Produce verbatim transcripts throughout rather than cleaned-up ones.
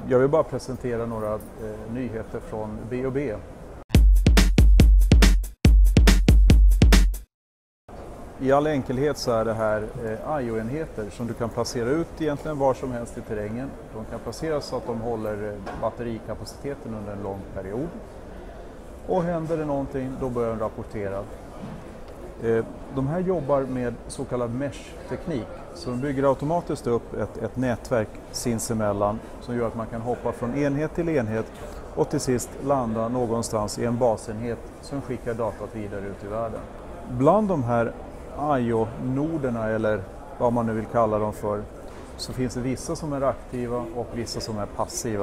Jag vill bara presentera några eh, nyheter från B och B. I all enkelhet så är det här eh, I O-enheter som du kan placera ut egentligen var som helst i terrängen. De kan placeras så att de håller batterikapaciteten under en lång period. Och händer det någonting, då börjar de rapportera. Eh, de här jobbar med så kallad mesh-teknik. Så de bygger automatiskt upp ett, ett nätverk sinsemellan som gör att man kan hoppa från enhet till enhet och till sist landa någonstans i en basenhet som skickar datat vidare ut i världen. Bland de här I O-noderna, eller vad man nu vill kalla dem för, så finns det vissa som är aktiva och vissa som är passiva.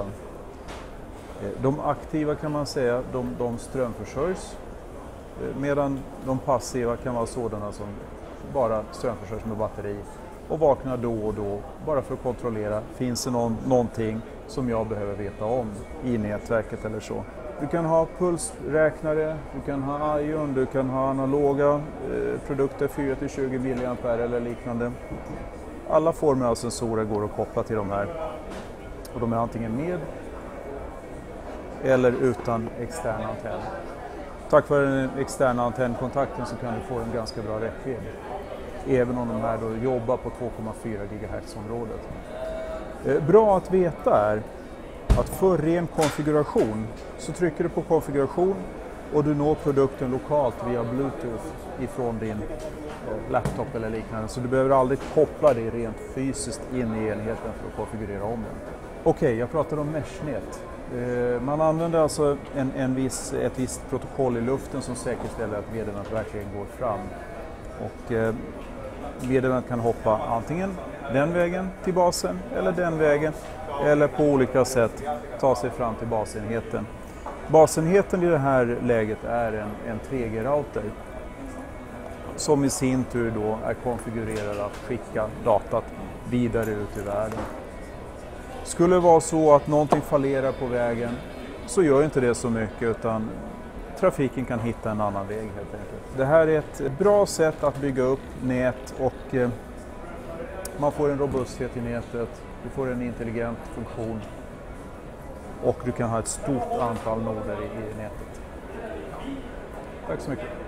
De aktiva kan man säga, de, de strömförsörjs, medan de passiva kan vara sådana som bara strömförsörjs med batteri och vaknar då och då bara för att kontrollera, finns det någon, någonting som jag behöver veta om i nätverket eller så. Du kan ha pulsräknare, du kan ha I O N, du kan ha analoga eh, produkter fyra till tjugo milliampere eller liknande. Alla former av sensorer går att koppla till de här. Och de är antingen med eller utan extern antenn. Tack vare den externa antennkontakten så kan du få en ganska bra räckvidd. Även om de här då jobbar på två komma fyra gigahertz-området. Eh, bra att veta är att för ren konfiguration så trycker du på konfiguration och du når produkten lokalt via Bluetooth ifrån din eh, laptop eller liknande. Så du behöver aldrig koppla det rent fysiskt in i enheten för att konfigurera om den. Okej, okay, jag pratar om meshnät. Eh, man använder alltså en, en viss, ett visst protokoll i luften som säkerställer att meddelandet verkligen går fram. Och eh, meddelandet kan hoppa antingen den vägen till basen eller den vägen, eller på olika sätt ta sig fram till basenheten. Basenheten i det här läget är en, en tre G-router som i sin tur då är konfigurerad att skicka datat vidare ut i världen. Skulle det vara så att någonting fallerar på vägen så gör inte det så mycket, utan trafiken kan hitta en annan väg helt enkelt. Det här är ett bra sätt att bygga upp nät och eh, man får en robusthet i nätet. Du får en intelligent funktion och du kan ha ett stort antal noder i, i nätet. Tack så mycket.